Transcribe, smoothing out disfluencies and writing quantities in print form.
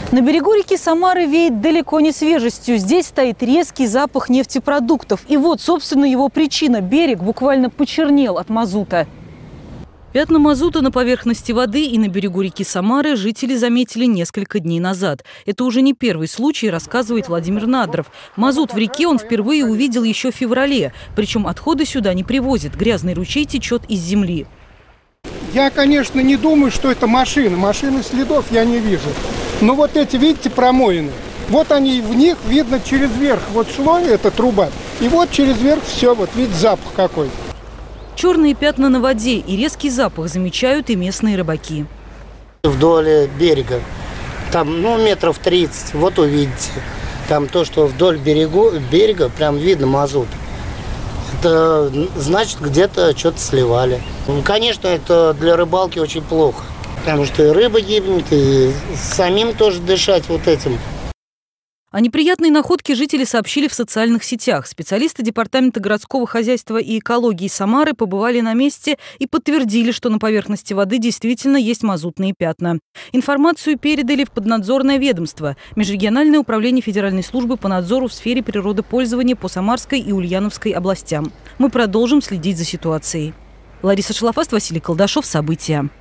На берегу реки Самары веет далеко не свежестью. Здесь стоит резкий запах нефтепродуктов. И вот, собственно, его причина. Берег буквально почернел от мазута. Пятна мазута на поверхности воды и на берегу реки Самары жители заметили несколько дней назад. Это уже не первый случай, рассказывает Владимир Надров. Мазут в реке он впервые увидел еще в феврале. Причем отходы сюда не привозят. Грязный ручей течет из земли. Я, конечно, не думаю, что это машина. Машины следов я не вижу. Но вот эти, видите, промоины. Вот они, в них видно через верх. Вот шло эта труба. И вот через верх все, вот видите, запах какой. Черные пятна на воде и резкий запах замечают и местные рыбаки. Вдоль берега, там, метров 30, вот увидите. Там то, что вдоль берега прям видно мазут. Это значит, где-то что-то сливали. Конечно, это для рыбалки очень плохо. Потому что и рыба гибнет, и самим тоже дышать вот этим. О неприятной находке жители сообщили в социальных сетях. Специалисты Департамента городского хозяйства и экологии Самары побывали на месте и подтвердили, что на поверхности воды действительно есть мазутные пятна. Информацию передали в поднадзорное ведомство – Межрегиональное управление Федеральной службы по надзору в сфере природопользования по Самарской и Ульяновской областям. Мы продолжим следить за ситуацией. Лариса Шалафаст, Василий Колдашов. События.